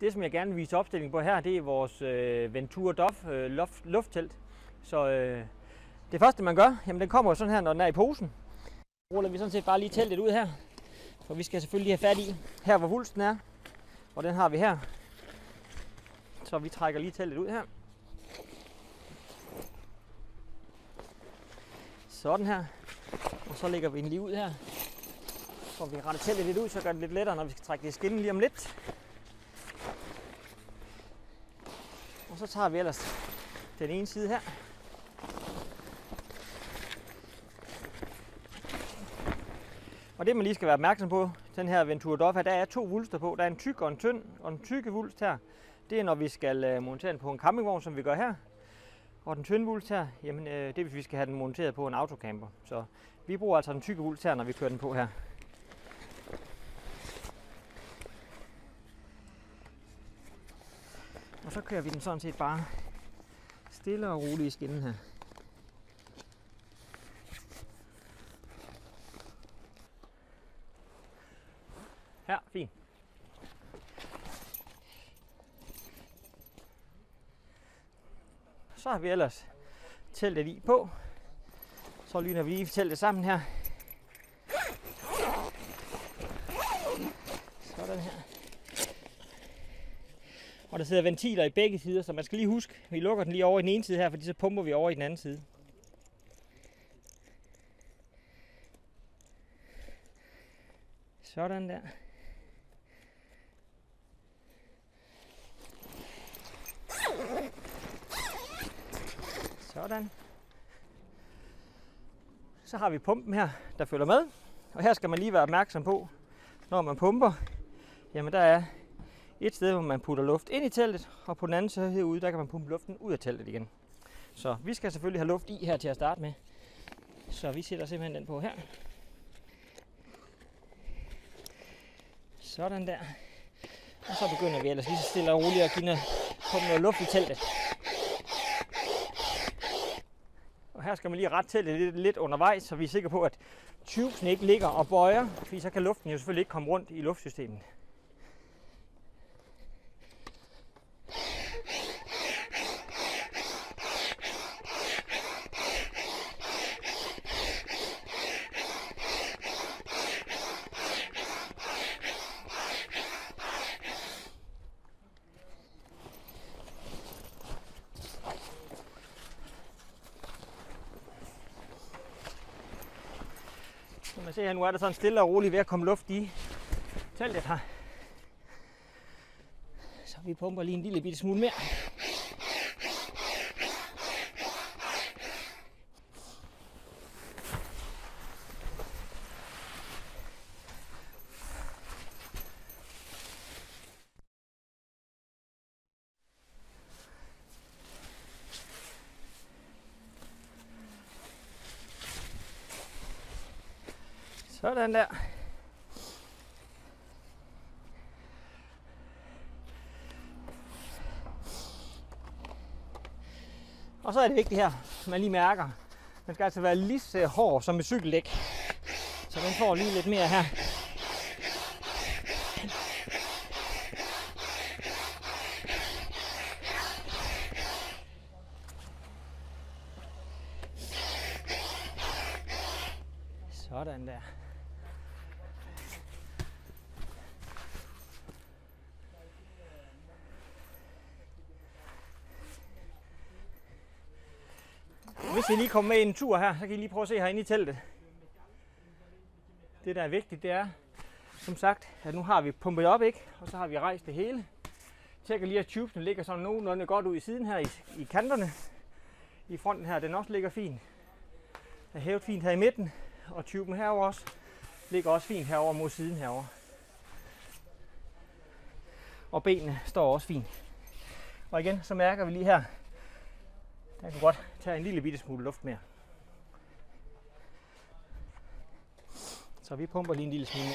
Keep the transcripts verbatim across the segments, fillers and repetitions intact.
Det, som jeg gerne vil vise opstilling på her, det er vores øh, Ventura Dove øh, luft, lufttelt. Så øh, det første, man gør, jamen den kommer jo sådan her, når den er i posen. Så ruller vi sådan set bare lige teltet ud her. For vi skal selvfølgelig have fat i her, hvor vulsten er. Og den har vi her. Så vi trækker lige teltet ud her. Sådan her. Og så lægger vi den lige ud her. Så vi retter teltet lidt ud, så gør det lidt lettere, når vi skal trække det i skinnen lige om lidt. Og så tager vi ellers den ene side her. Og det man lige skal være opmærksom på, den her Ventura Dove her, der er to vulster på. Der er en tyk og en tynd, og en tykke vulst her. Det er når vi skal montere den på en campingvogn, som vi gør her. Og den tynde vulst her, jamen det er hvis vi skal have den monteret på en autocamper. Så vi bruger altså den tykke vulst her, når vi kører den på her. Og så kører vi den sådan set bare stille og roligt i skinnen her. Her, fint. Så har vi ellers teltet i på. Så lyner vi lige teltet sammen her. Sådan her. Og der sidder ventiler i begge sider, så man skal lige huske, vi lukker den lige over i den ene side her, fordi så pumper vi over i den anden side. Sådan der. Sådan. Så har vi pumpen her, der følger med. Og her skal man lige være opmærksom på, når man pumper, jamen der er et sted, hvor man putter luft ind i teltet, og på den anden side herude, der kan man pumpe luften ud af teltet igen. Så vi skal selvfølgelig have luft i her til at starte med. Så vi sætter simpelthen den på her. Sådan der. Og så begynder vi ellers lige så stille og roligt at give noget, pumpe noget luft i teltet. Og her skal man lige rette teltet lidt, lidt undervejs, så vi er sikre på, at tubesen ikke ligger og bøjer, fordi så kan luften jo selvfølgelig ikke komme rundt i luftsystemet. Som man ser her, nu er der sådan stille og roligt ved at komme luft i teltet her. Så vi pumper lige en lille bitte smule mere. Sådan der. Og så er det vigtigt her, man lige mærker. Den skal altså være lige så hård som et cykeldæk. Så den får lige lidt mere her. Sådan der. Hvis I lige kommer med en tur her, så kan I lige prøve at se herinde i teltet. Det der er vigtigt, det er, som sagt, at nu har vi pumpet op, ikke? Og så har vi rejst det hele. Tjekker lige, at tubesen ligger sådan nogenlunde godt ud i siden her i, i kanterne. I fronten her, den også ligger fint. Den er hævet fint her i midten, og tuben herover også ligger også fint herover mod siden herover. Og benene står også fint. Og igen, så mærker vi lige her, der kan godt tage en lille bitte smule luft mere. Så vi pumper lige en lille smule mere.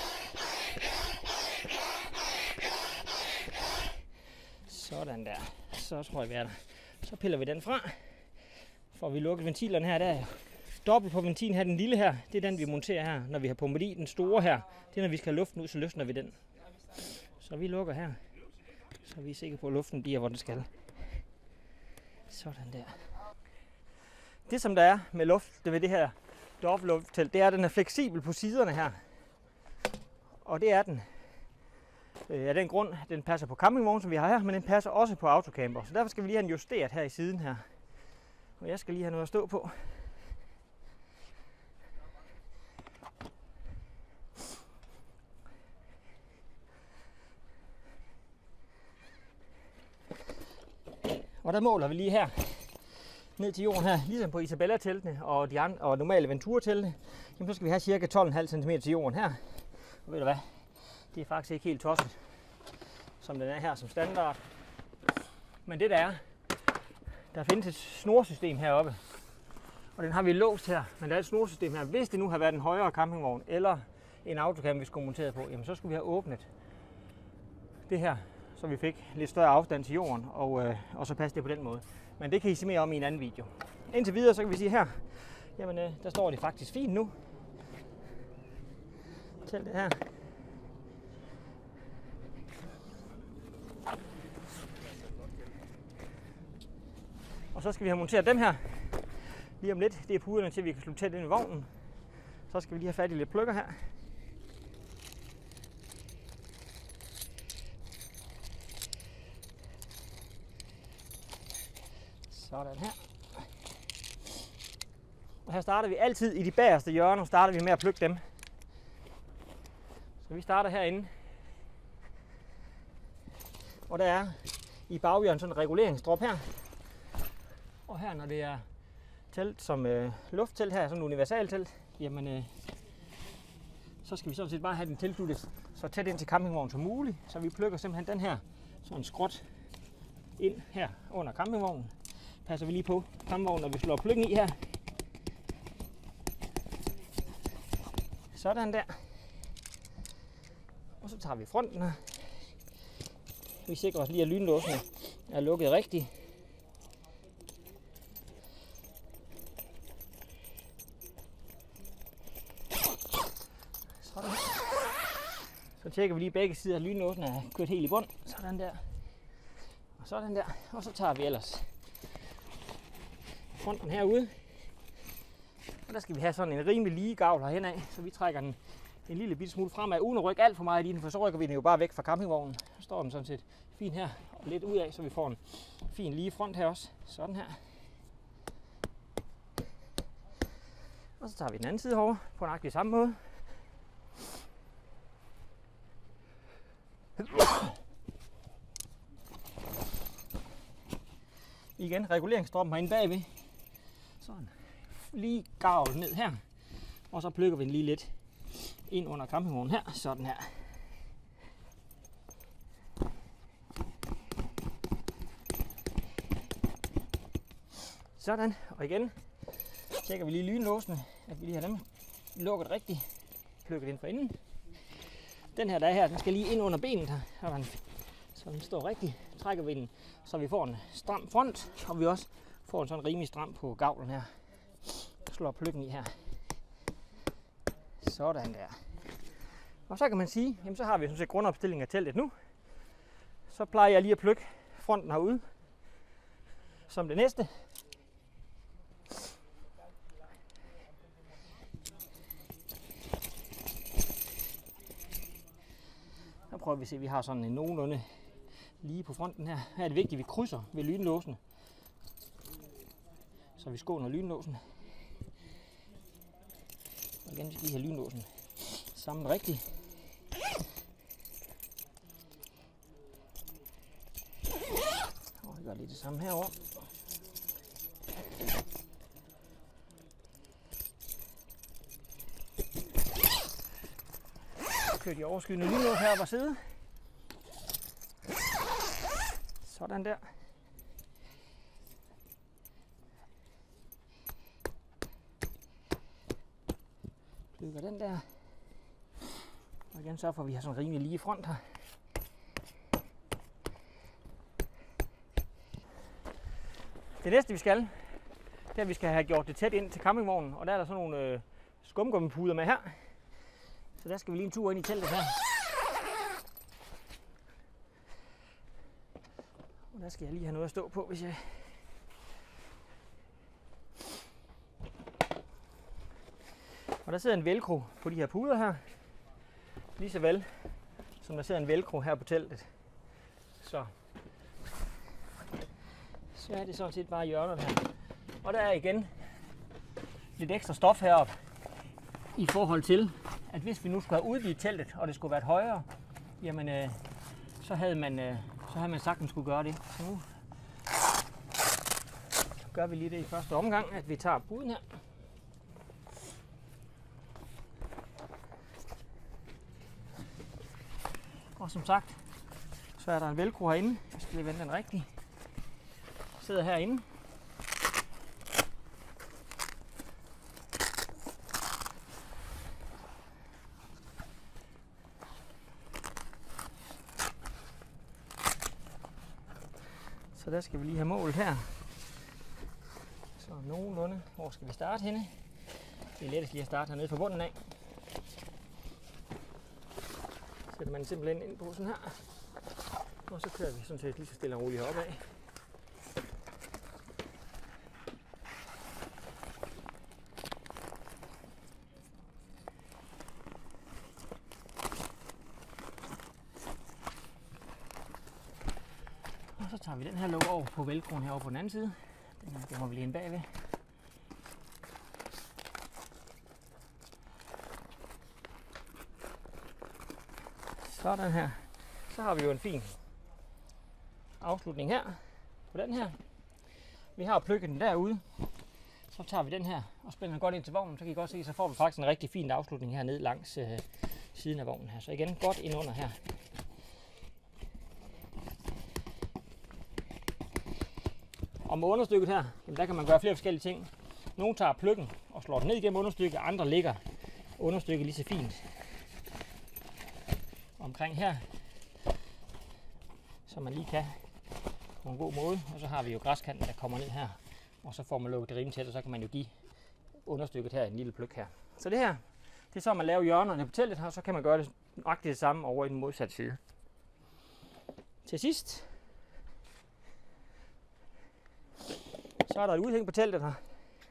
Sådan der. Så tror jeg, vi er der. Så piller vi den fra. Får vi lukket ventilerne her. Der er dobbelt på ventilen her. Den lille her, det er den, vi monterer her, når vi har pumpet i. Den store her, det er, når vi skal have luften ud, så løsner vi den. Så vi lukker her. så vi er sikre på, at luften bliver, hvor den skal. Sådan der. Det som der er med luft, det ved det her Dove lufttelt, det er, at den er fleksibel på siderne her. Og det er den øh, af den grund, den passer på campingvognen, som vi har her, men den passer også på autocamper. Så derfor skal vi lige have den justeret her i siden her. Og jeg skal lige have noget at stå på. Og der måler vi lige her ned til jorden her, ligesom på Isabella-teltene og de andre, og normale Ventura-teltene. Jamen, så skal vi have cirka tolv komma fem centimeter til jorden her. Og ved du hvad? Det er faktisk ikke helt tosset, som den er her som standard. Men det der er, der findes et snorsystem heroppe. Og den har vi låst her, men der er et snorsystem her. Hvis det nu har været en højere campingvogn eller en autocamp, vi skulle montere på, jamen så skulle vi have åbnet det her, så vi fik lidt større afstand til jorden, og, øh, og så passe det på den måde. Men det kan I se mere om i en anden video. Indtil videre, så kan vi sige her, jamen øh, der står det faktisk fint nu. Teltet her. Og så skal vi have monteret dem her lige om lidt. Det er puderne til, at vi kan slutte tæt ind i vognen. Så skal vi lige have fat i lidt plukker her. Sådan her. Og her starter vi altid i de bagerste hjørner, starter vi med at plukke dem. Så vi starter herinde. Og der er i baghjørnet sådan en reguleringsdrop her. Og her, når det er telt som øh, lufttelt her, sådan en universaltelt, jamen øh, så skal vi sådan set bare have den tilsluttet så tæt ind til campingvognen som muligt. Så vi plukker simpelthen den her sådan skråt ind her under campingvognen. Passer vi lige på campingvognen, når vi slår pluggen i her. Sådan der. Og så tager vi fronten her. Vi sikrer os lige, at lynlåsene er lukket rigtigt. Sådan. Så tjekker vi lige begge sider, at lynlåsene er kørt helt i bund. Sådan der. Og sådan der. Og så tager vi ellers fronten herude. Og der skal vi have sådan en rimelig lige gavl herhen af, så vi trækker den en lille bitte smule fremad, uden at rykke alt for meget i den, for så rykker vi den jo bare væk fra campingvognen. Så står den sådan set fint her og lidt ud af, så vi får en fin lige front her også. Sådan her. Og så tager vi den anden side herovre på nøjagtig samme måde. Igen reguleringsdroppen herinde bagved. Sådan. Lige gavl ned her. Og så plukker vi den lige lidt ind under campingvognen her. Sådan her. Sådan. Og igen tjekker vi lige lynlåsene, at vi lige har dem lukket rigtigt. Plukket ind for enden. Den her, der er her, den skal lige ind under benet her. Sådan. Så den står rigtigt. Trækker vi den, så vi får en stram front, og vi også får en sådan rimelig stram på gavlen her. Slår pløkken i her. Sådan der. Og så kan man sige, jamen så har vi sådan set grundopstilling af teltet nu. Så plejer jeg lige at plukke fronten herude som det næste. Så prøver vi at se, at vi har sådan en nogenlunde lige på fronten her. Her er det vigtigt, at vi krydser ved lynlåsen, så vi skåner lynlåsen. Og igen skal vi have lynlåsen sammen rigtigt. Og vi gør lige det samme herovre. Kører de overskydende lynlås heroppe og sidde. Sådan der. Plukker den der. Og igen så får vi har sådan en rimelig lige front her. Det næste vi skal, det er at vi skal have gjort det tæt ind til campingvognen. Og der er der sådan nogle øh, skumgummipuder med her. Så der skal vi lige en tur ind i teltet her. Der skal jeg lige have noget at stå på, hvis jeg... Og der sidder en velcro på de her puder her. Lige så vel som der sidder en velcro her på teltet. Så, så er det sådan set bare hjørnet her. Og der er igen lidt ekstra stof heroppe. I forhold til, at hvis vi nu skulle have udvidet teltet, og det skulle være højere, jamen øh, så havde man øh, så havde man sagtens skulle gøre det. Så nu gør vi lige det i første omgang, at vi tager puden her. Og som sagt, så er der en velcro herinde. Jeg skal lige vende den rigtigt. Jeg sidder herinde. Så der skal vi lige have målet her. Så nogenlunde. Hvor skal vi starte henne? Det er lettest lige at starte hernede fra bunden af. Sætter man simpelthen ind på sådan her. Og så kører vi sådan set lige så stille og roligt heroppe af. Og så tager vi den her låg over på velcroen herovre på den anden side. Den her gemmer vi lige ind bagved. Sådan her. Så har vi jo en fin afslutning her på den her. Vi har plukket den derude. Så tager vi den her og spænder den godt ind til vognen. Så kan I godt se, så får vi faktisk en rigtig fin afslutning her ned langs øh, siden af vognen her. Så igen godt ind under her. Og med understykket her, jamen der kan man gøre flere forskellige ting. Nogle tager pløkken og slår den ned igennem understykket, andre ligger understykket lige så fint omkring her, så man lige kan på en god måde. Og så har vi jo græskanten, der kommer ned her, og så får man lukket det rimelig tæt, og så kan man jo give understykket her en lille pløk her. Så det her, det er så man laver hjørnerne på teltet her, og så kan man gøre det nøjagtigt det samme over i den modsatte side. Til sidst, så er der et udhæng på teltet her.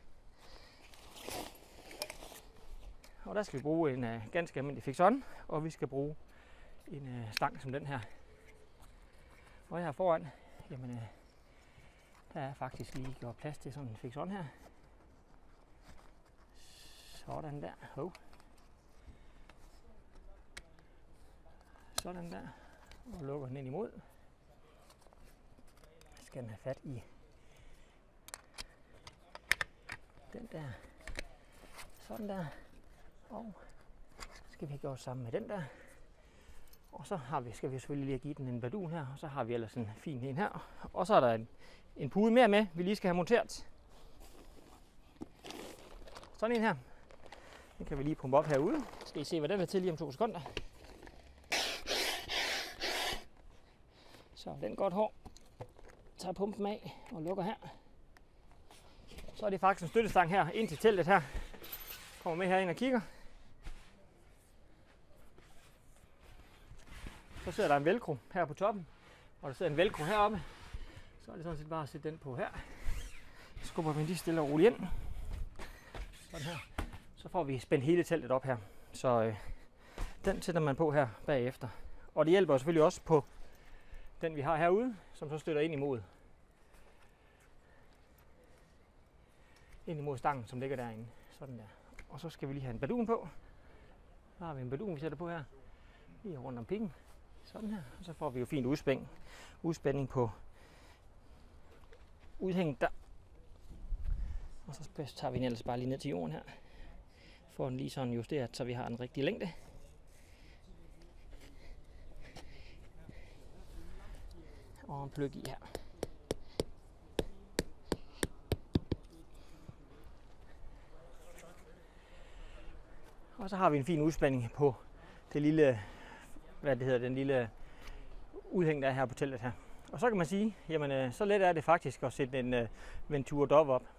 Og der skal vi bruge en uh, ganske almindelig fix-on, og vi skal bruge en uh, stang som den her. Og her foran, jamen, uh, der er faktisk lige gjort plads til sådan en fix-on her. Sådan der. Hov. Sådan der. Og lukker den ind imod. Så skal den have fat i den der. Sådan der. Og så skal vi have gjort sammen med den der. Og så har vi, skal vi selvfølgelig lige give den en bardun her. Og så har vi ellers en fin en her. Og så er der en, en pude mere med, vi lige skal have monteret. Sådan en her. Den kan vi lige pumpe op herude. Skal I se, hvad den er til lige om to sekunder. Så den godt hård. Tager pumpen af og lukker her. Så er det faktisk en støttestang her ind til teltet her. Kommer med herind og kigger. Så sidder der en velcro her på toppen, og der sidder en velcro heroppe. Så er det sådan set bare at sætte den på her. Så skubber vi lige stille og roligt ind. Sådan her. Så får vi spændt hele teltet op her. Så øh, den sætter man på her bagefter. Og det hjælper selvfølgelig også på den vi har herude, som så støtter ind imod. Ind imod stangen, som ligger derinde. Sådan der. Og så skal vi lige have en bardun på. Så har vi en bardun, vi sætter på her. Lige rundt om pikken. Sådan her. Og så får vi jo fint udspænding, udspænding på udhænget der. Og så tager vi den ellers bare lige ned til jorden her. Får den lige sådan justeret, så vi har en rigtig længde. Og en pløk i her. Og så har vi en fin udspænding på det lille, hvad det hedder, den lille udhæng, der er her på teltet her. Og så kan man sige, jamen så let er det faktisk at sætte en uh, Ventura Dove op.